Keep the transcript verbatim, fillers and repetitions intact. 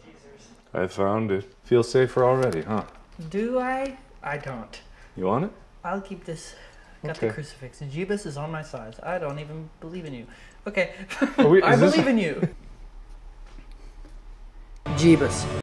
I found it. Feel safer already, huh? Do I? I don't. You want it? I'll keep this. Got Okay. the crucifix. And Jebus is on my side. I don't even believe in you. Okay. Oh, wait, I is this- believe in you. Jebus.